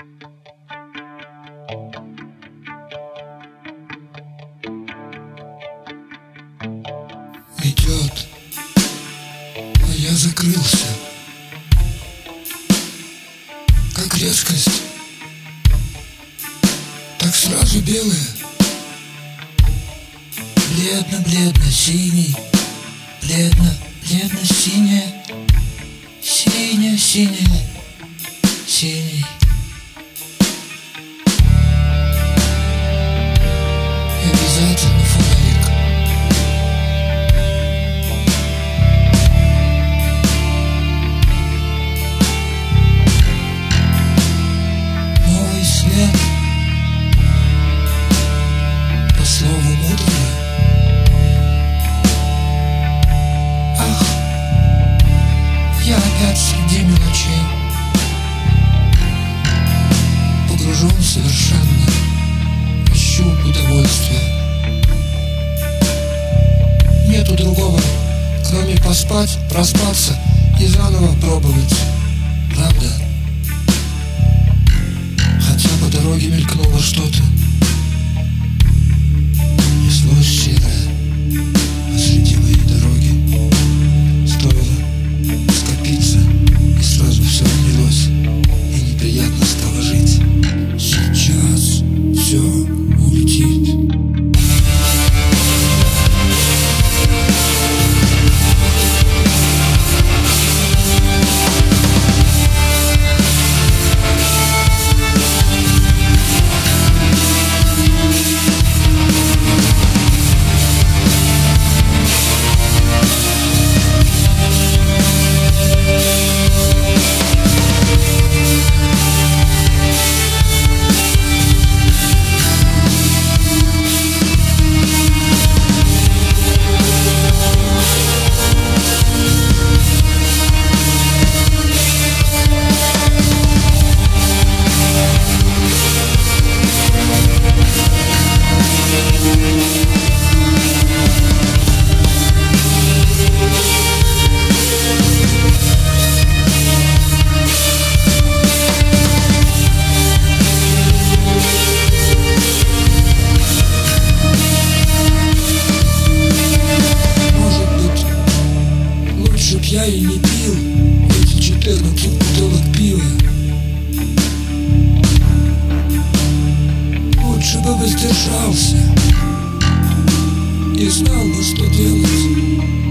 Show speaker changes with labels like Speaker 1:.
Speaker 1: Идет, а я закрылся, как резкость, так сразу белое, бледно-бледно-синий, бледно-бледно-синяя, синяя-синяя, синий. И обязательно фонарик. Новый свет, по слову мудрого. Ах, я опять среди мелочей, погружен совершенно, ищу удовольствия. Нету другого, кроме поспать, проспаться и заново пробовать. Правда? Хотя по дороге мелькнуло что-то, неслось серое посреди моей дороги. Стоило скопиться, и сразу все унялось, и неприятно стало жить. Сейчас все улетит. Я и не пил эти 14 бутылок пива. Лучше бы воздержался и знал бы, что делать.